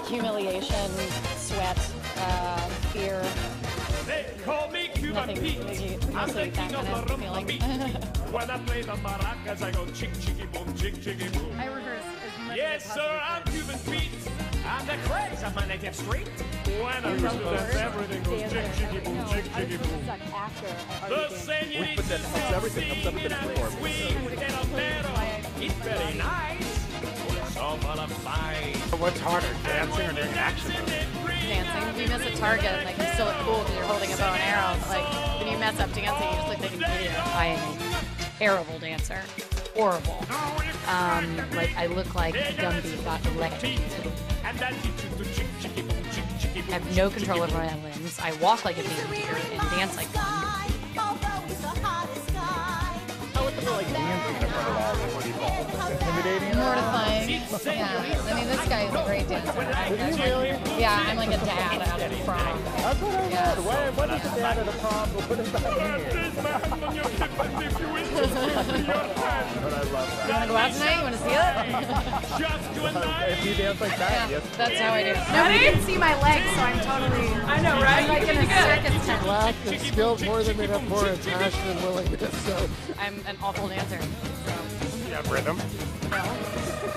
humiliation, sweat, fear. They call me Cuban Pete. I'm the king of the rumba beat. When I play the maracas, I go chick chicky boom, chick chicky boom. I rehearse as much Yes, as I sir, I'm possibly Cuban Pete. I'm the craze of my native street. When I come to dance, everything goes chick chicky boom, chick chicky boom. The senorita is sweet and a little. It's very nice. So full of fight. What's harder, dancing or doing action? dancing. If you miss a target, like you still look cool because you're holding a bow and arrow. But, like when you mess up dancing, you just look like an idiot. I am a terrible dancer. Horrible. Like I look like Gumby got electrocuted. I have no control over my limbs. I walk like a baby deer and dance like one. Intimidating? Mortifying. Yeah. I mean, this guy is a great dancer. Yeah, I'm like a dad out of the prom. That's what I read. What is the dad of the prom? What does that mean? But I love that. You want to go out tonight? You want to see it? If you dance like that, Yeah, yes. that's how I do. Nobody can see my legs, so I'm totally. I know, right? I'm like in a circus tent. Lack of skill more than enough for a passion and willingness. So I'm an awful dancer. So. You have rhythm. No.